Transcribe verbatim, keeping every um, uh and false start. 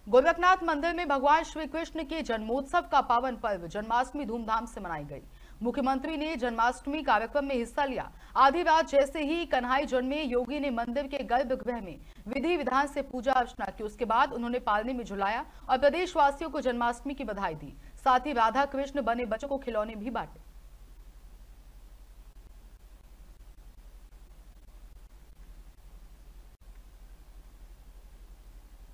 गोरखनाथ मंदिर में भगवान श्री कृष्ण के जन्मोत्सव का पावन पर्व जन्माष्टमी धूमधाम से मनाई गई। मुख्यमंत्री ने जन्माष्टमी कार्यक्रम में हिस्सा लिया। आधी रात जैसे ही कन्हई जन्मे, योगी ने मंदिर के गर्भगृह में विधि विधान से पूजा अर्चना की। उसके बाद उन्होंने पालने में झुलाया और प्रदेशवासियों को जन्माष्टमी की बधाई दी। साथ ही राधा कृष्ण बने बच्चों को खिलौने भी बांटे।